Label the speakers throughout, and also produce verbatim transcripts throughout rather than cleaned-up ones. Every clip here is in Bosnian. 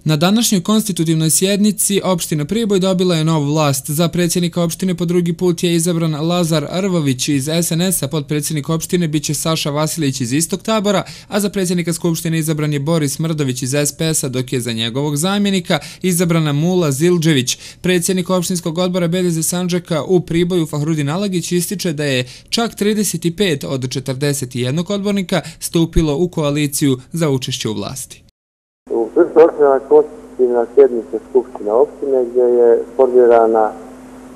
Speaker 1: Na današnjoj konstitutivnoj sjednici opština Priboj dobila je novu vlast. Za predsjednika opštine po drugi put je izabran Lazar Rvović iz es en es a, potpredsjednik opštine biće Saša Vasiljević iz istog tabora, a za predsjednika skupštine izabran je Boris Mrdović iz es pe es a, dok je za njegovog zamjenika izabrana Mula Zildžević. Predsjednik opštinskog odbora be de ze Sandžaka u Priboju Fahrudin Alagić ističe da je čak trideset pet od četrdeset jedan odbornika stupilo u koaliciju za učešće u vlasti.
Speaker 2: U Priboj je održana konstitutivna sjednica Skupštine opštine gdje je formirana e,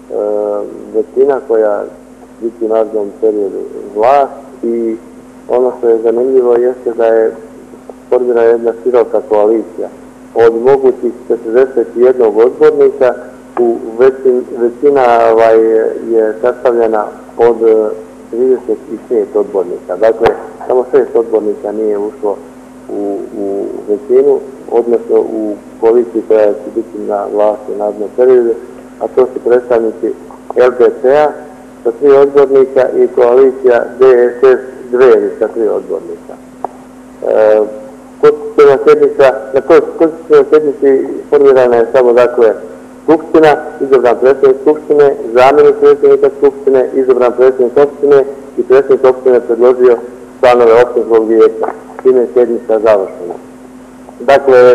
Speaker 2: većina koja biti u narednom periodu vlast i ono što je zanimljivo jeste da je formirana jedna široka koalicija. Od mogućih četrdeset jedan odbornika u većin, većina ovaj, je sastavljena od trideset pet odbornika. Dakle, samo šest odbornika nije ušlo u, u većinu, odnosno u koaliciji koja će biti na vlasti u narednom periodu, a to su predstavnici el de pe a sa tri odbornika i koalicija de es es Dveri sa tri odbornika. E, konstitutivna sjednica, na toj konstitutivnoj sjednici formirana je samo dakle skupština, izabran predsjednik skupštine, zamjenik predsjednika skupštine, izabran predsjednik opštine i predsjednik opštine predložio članove opštinskog vijeća. Time je sjednica završena. Dakle,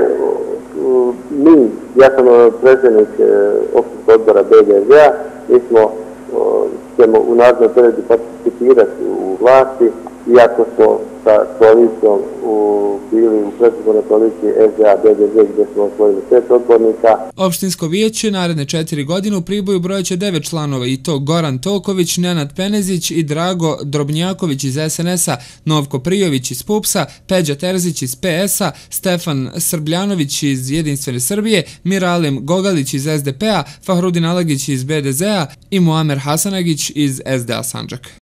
Speaker 2: mi, ja sam predsjednik opštinskog odbora be de ze a, mi smo, ćemo u narednom periodu participirati u vlasti, iako smo sa koalicijom bili u predizbornoj koaliciji es de a be de ze gdje smo osvojili pet odbornika.
Speaker 1: Opštinsko vijeće naredne četiri godine u Priboju brojeće devet članova i to Goran Toković, Nenad Penezić i Drago Drobnjaković iz es en es a, Novko Prijović iz pupsa, Peđa Terzić iz pe es a, Stefan Srbljanović iz Jedinstvene Srbije, Miralim Gogalić iz es de pe a, Fahrudin Alagić iz be de ze a i Muamer Hasanagić iz es de a Sandžak.